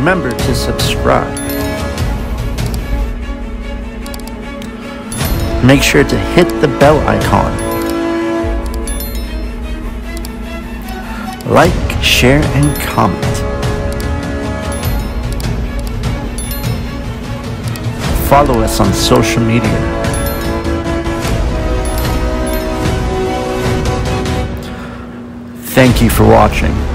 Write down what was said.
remember to subscribe. Make sure to hit the bell icon. Like, share, and comment. Follow us on social media. Thank you for watching.